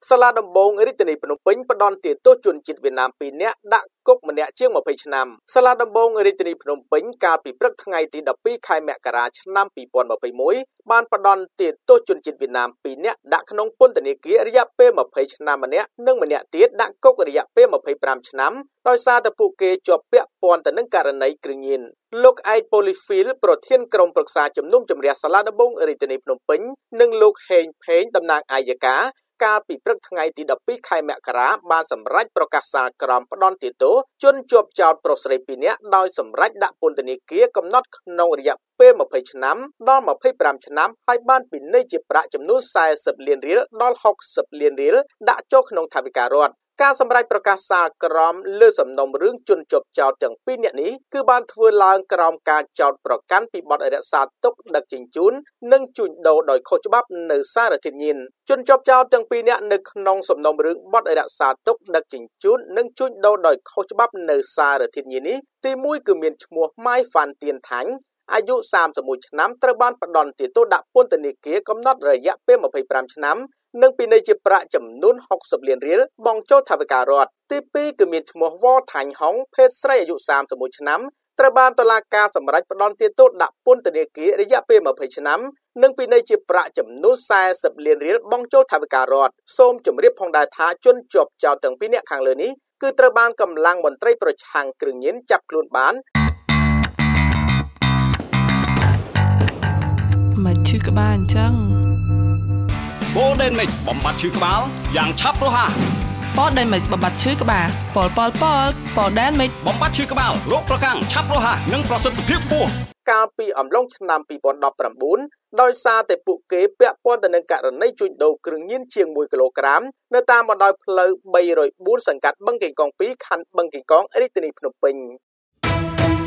សាលាដំបងរាជធានីភ្នំពេញផ្ដន់ទាទោសជនជាតិវៀតណាម2នាក់ដាក់គុកម្នាក់ជាង20ឆ្នាំសាលាដំបងរាជធានីភ្នំពេញកាលពីព្រឹកថ្ងៃទី12ខែមករាឆ្នាំ2021បានផ្ដន់ទាទោសជនជាតិវៀតណាម2នាក់ដាក់ក្នុងពន្ធនាគាររយៈពេល20ឆ្នាំម្នាក់និងម្នាក់ទៀតដាក់គុករយៈពេល25ឆ្នាំដោយសារតែពួកគេជាប់ពាក់ព័ន្ធទៅនឹងករណីគ្រឿងញៀនលោកឯកប៉ូលីហ្វីលប្រធានក្រុមប្រឹក្សាជំនុំជម្រះសាលាដំបងរាជធានីភ្នំពេញនិងលោកហេងផេងតំណាងអាយកាកាលពីព្រឹកថ្ងៃទី12ខែមករាបានសម្រេចប្រកាសសាលក្រមផ្ដន់ទាទោសជនជាប់ចោទប្រុសស្រី2នាក់ដោយសម្រេចដាក់ពន្ធនាគារកំណត់ក្នុងរយៈពេល20ឆ្នាំដល់25ឆ្នាំហើយបានពិន័យជាប្រាក់ចំនួន40លានរៀលដល់60លានរៀលដាក់ចូលក្នុងថវិការដ្ឋការសម្រេចប្រកាសសាលក្រមលើសំណុំរឿងជនជាប់ចោទទាំង2នាក់នេះគឺបានធ្វើឡើងក្រោមការចោទប្រកាន់ពីបទរក្សាទុកដឹកជញ្ជូននិងជួញដូរដោយខុសច្បាប់នៅសារធាតុញៀនជនជាប់ចោទទាំង2នាក់នៅក្នុងសំណុំរឿងបទរក្សាទុកដឹកជញ្ជូននិងជួញដូរដោយខុសច្បាប់នៅសារធាតុញៀននេះទី1គឺមានឈ្មោះម៉ាយហ្វាន់ទៀនថាញ់អាយុ31ឆ្នាំត្រូវបានផ្ដន់ទាទោសដាក់ពន្ធនាគារកំណត់រយៈពេល25ឆ្នាំនិងពិន័យជាប្រាក់ចំនួន60លានរៀលបង់ចូលថវិការដ្ឋទី2គឺមានឈ្មោះវ៉ថាញ់ហុងភេទស្រីអាយុ31ឆ្នាំត្រូវបានតុលាការសម្រេចផ្ដន់ទាទោសដាក់ពន្ធនាគាររយៈពេល20ឆ្នាំនិងពិន័យជាប្រាក់ចំនួន40លានរៀលបង់ចូលថវិការដ្ឋសូមជម្រាបផងដែរថាជនជាប់ចោទទាំង2នាក់ខាងលើនេះគឺត្រូវបានកម្លាំងមន្ត្រីប្រឆាំងគ្រឿងញៀនចាប់ខ្លួនបានមកឈឺក្បាលអញ្ចឹងបូដេនមិចបំបត្តិឈឺក្បាលយ៉ាងឆាប់រហ័សប៉ដេនមិចបំបត្តិឈឺក្បាលប៉ដេនមិចបំបត្តិឈឺក្បាលរោគប្រកាំងឆាប់រហ័សនិងប្រសិទ្ធភាពខ្ពស់កាលពីអំឡុងឆ្នាំ2019ដោយសារតែពួកគេពាក់ព័ន្ធទៅនឹងករណីជួញដូរគ្រឿងញៀនជាង1គីឡូក្រាមនៅតាមបណ្ដោយផ្លូវ304សង្កាត់បឹងកេងកង2ខណ្ឌបឹងកេងកងរាជធានីភ្នំពេញ